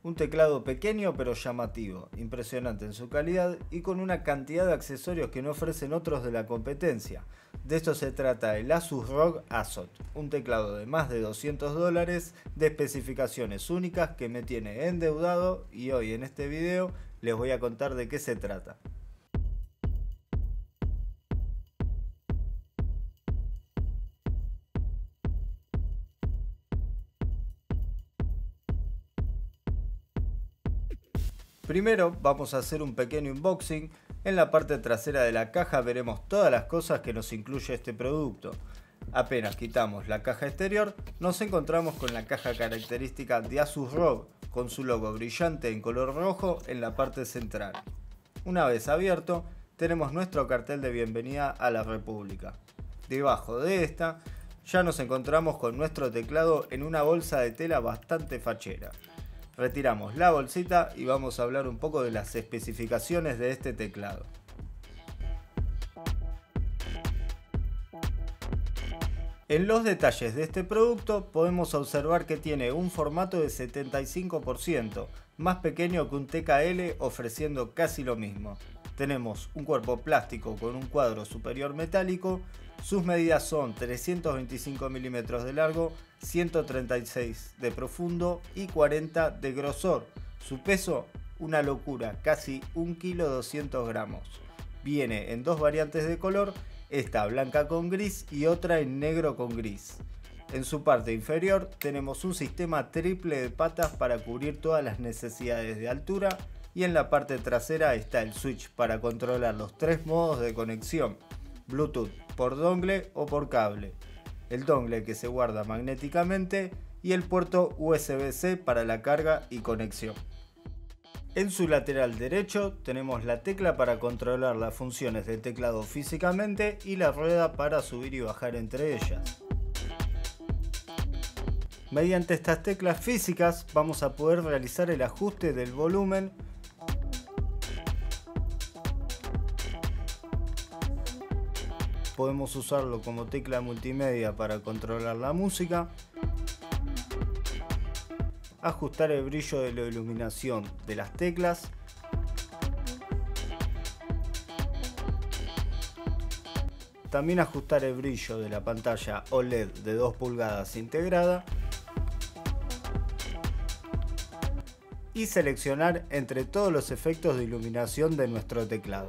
Un teclado pequeño pero llamativo, impresionante en su calidad y con una cantidad de accesorios que no ofrecen otros de la competencia. De esto se trata el Asus ROG Azot, un teclado de más de $200 de especificaciones únicas que me tiene endeudado y hoy en este video les voy a contar de qué se trata. Primero vamos a hacer un pequeño unboxing. En la parte trasera de la caja veremos todas las cosas que nos incluye este producto. Apenas quitamos la caja exterior, nos encontramos con la caja característica de Asus ROG, con su logo brillante en color rojo en la parte central. Una vez abierto, tenemos nuestro cartel de bienvenida a la República. Debajo de esta, ya nos encontramos con nuestro teclado en una bolsa de tela bastante fachera. Retiramos la bolsita y vamos a hablar un poco de las especificaciones de este teclado. En los detalles de este producto podemos observar que tiene un formato de 75%, más pequeño que un TKL, ofreciendo casi lo mismo. Tenemos un cuerpo plástico con un cuadro superior metálico. Sus medidas son 325 milímetros de largo, 136 de profundo y 40 de grosor. Su peso, una locura, casi 1,2 kg. Viene en dos variantes de color, esta blanca con gris y otra en negro con gris. En su parte inferior tenemos un sistema triple de patas para cubrir todas las necesidades de altura y en la parte trasera está el switch para controlar los tres modos de conexión: Bluetooth, por dongle o por cable, el dongle que se guarda magnéticamente y el puerto USB-C para la carga y conexión. En su lateral derecho tenemos la tecla para controlar las funciones del teclado físicamente y la rueda para subir y bajar entre ellas. Mediante estas teclas físicas vamos a poder realizar el ajuste del volumen, podemos usarlo como tecla multimedia para controlar la música, ajustar el brillo de la iluminación de las teclas, también ajustar el brillo de la pantalla OLED de 2 pulgadas integrada y seleccionar entre todos los efectos de iluminación de nuestro teclado.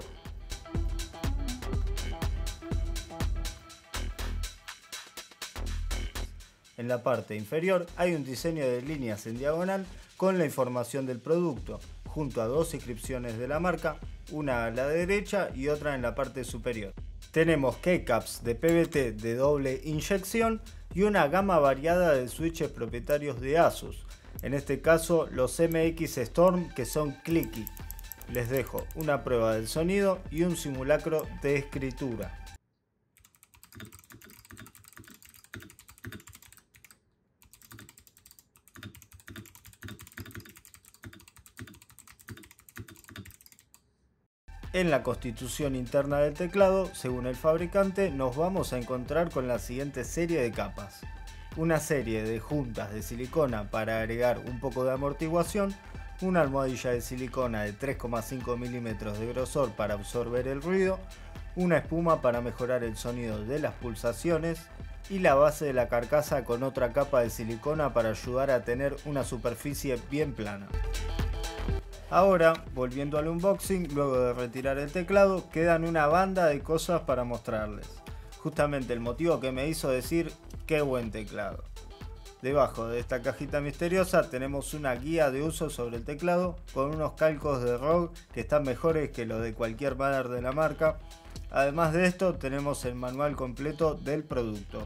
En la parte inferior hay un diseño de líneas en diagonal con la información del producto, junto a dos inscripciones de la marca, una a la derecha y otra en la parte superior. Tenemos keycaps de PVT de doble inyección y una gama variada de switches propietarios de Asus, en este caso los MX Storm, que son clicky. Les dejo una prueba del sonido y un simulacro de escritura. En la constitución interna del teclado, según el fabricante, nos vamos a encontrar con la siguiente serie de capas. Una serie de juntas de silicona para agregar un poco de amortiguación, una almohadilla de silicona de 3,5 milímetros de grosor para absorber el ruido, una espuma para mejorar el sonido de las pulsaciones y la base de la carcasa con otra capa de silicona para ayudar a tener una superficie bien plana. Ahora, volviendo al unboxing, luego de retirar el teclado, quedan una banda de cosas para mostrarles. Justamente el motivo que me hizo decir qué buen teclado. Debajo de esta cajita misteriosa tenemos una guía de uso sobre el teclado con unos calcos de ROG que están mejores que los de cualquier banner de la marca. Además de esto tenemos el manual completo del producto.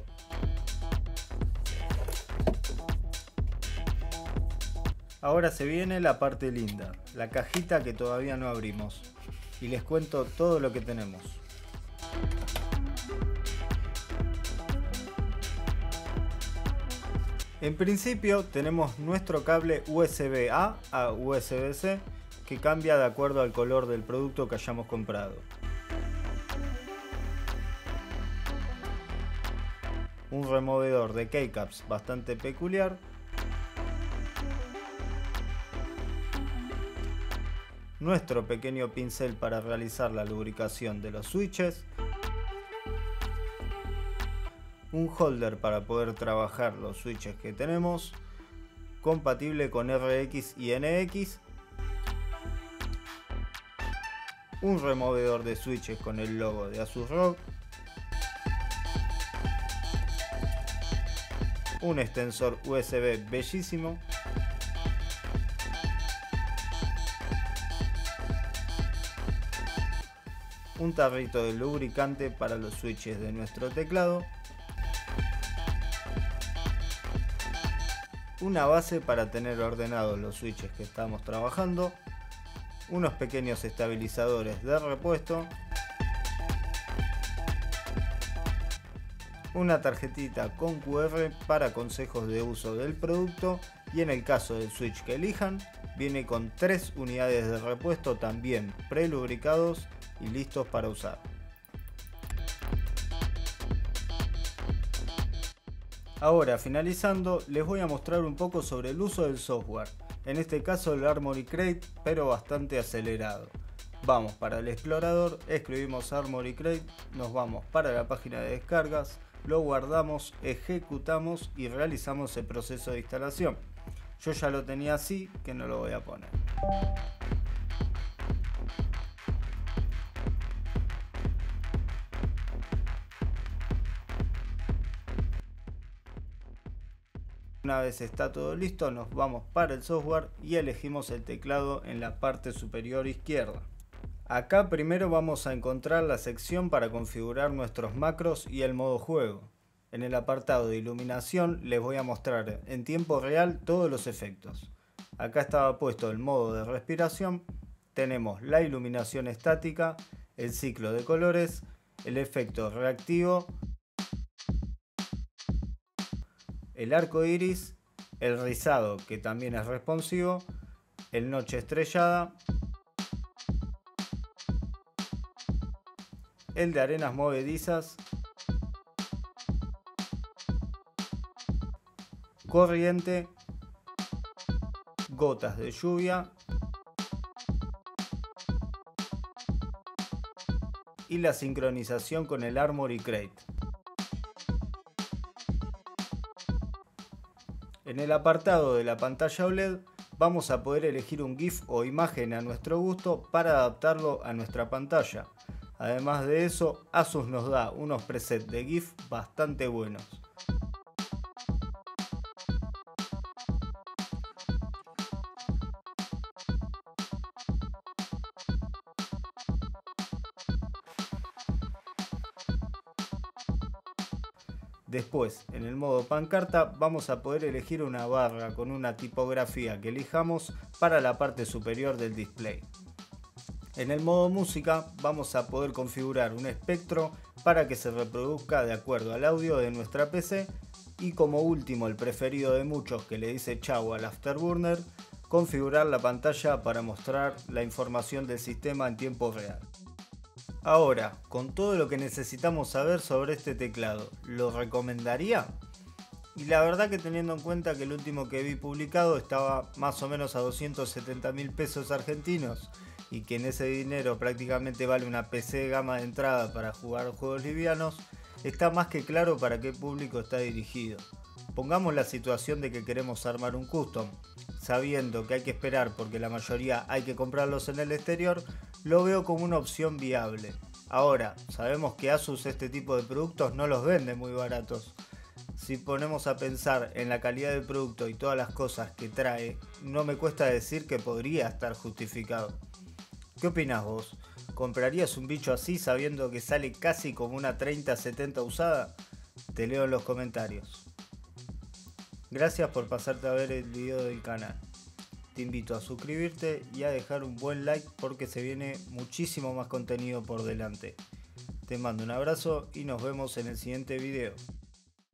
Ahora se viene la parte linda, la cajita que todavía no abrimos, y les cuento todo lo que tenemos. En principio tenemos nuestro cable USB-A a USB-C que cambia de acuerdo al color del producto que hayamos comprado. Un removedor de keycaps bastante peculiar. nuestro pequeño pincel para realizar la lubricación de los switches, un holder para poder trabajar los switches que tenemos, compatible con RX y NX, un removedor de switches con el logo de Asus ROG, un extensor USB bellísimo, un tarrito de lubricante para los switches de nuestro teclado, una base para tener ordenados los switches que estamos trabajando, unos pequeños estabilizadores de repuesto, una tarjetita con QR para consejos de uso del producto y en el caso del switch que elijan, viene con 3 unidades de repuesto también prelubricados y listos para usar. Ahora, finalizando, les voy a mostrar un poco sobre el uso del software, en este caso el Armoury Crate, pero bastante acelerado. Vamos para el explorador, escribimos Armoury Crate, nos vamos para la página de descargas, lo guardamos, ejecutamos y realizamos el proceso de instalación. Yo ya lo tenía así, que no lo voy a poner. Una vez está todo listo, nos vamos para el software y elegimos el teclado en la parte superior izquierda. Acá primero vamos a encontrar la sección para configurar nuestros macros y el modo juego. En el apartado de iluminación les voy a mostrar en tiempo real todos los efectos. Acá estaba puesto el modo de respiración, tenemos la iluminación estática, el ciclo de colores, el efecto reactivo, el arco iris, el rizado que también es responsivo, el noche estrellada, el de arenas movedizas, corriente, gotas de lluvia y la sincronización con el Armoury Crate. En el apartado de la pantalla OLED vamos a poder elegir un GIF o imagen a nuestro gusto para adaptarlo a nuestra pantalla. Además de eso, Asus nos da unos presets de GIF bastante buenos. Después, en el modo pancarta, vamos a poder elegir una barra con una tipografía que elijamos para la parte superior del display. En el modo música, vamos a poder configurar un espectro para que se reproduzca de acuerdo al audio de nuestra PC y como último, el preferido de muchos que le dice chau al Afterburner, configurar la pantalla para mostrar la información del sistema en tiempo real. Ahora, con todo lo que necesitamos saber sobre este teclado, ¿lo recomendaría? Y la verdad que teniendo en cuenta que el último que vi publicado estaba más o menos a 270.000 pesos argentinos y que en ese dinero prácticamente vale una PC de gama de entrada para jugar juegos livianos, está más que claro para qué público está dirigido. Pongamos la situación de que queremos armar un custom, sabiendo que hay que esperar porque la mayoría hay que comprarlos en el exterior, lo veo como una opción viable. Ahora, sabemos que Asus este tipo de productos no los vende muy baratos. Si ponemos a pensar en la calidad del producto y todas las cosas que trae, no me cuesta decir que podría estar justificado. ¿Qué opinás vos? ¿Comprarías un bicho así sabiendo que sale casi como una 3070 usada? Te leo en los comentarios. Gracias por pasarte a ver el video del canal. Te invito a suscribirte y a dejar un buen like porque se viene muchísimo más contenido por delante. Te mando un abrazo y nos vemos en el siguiente video.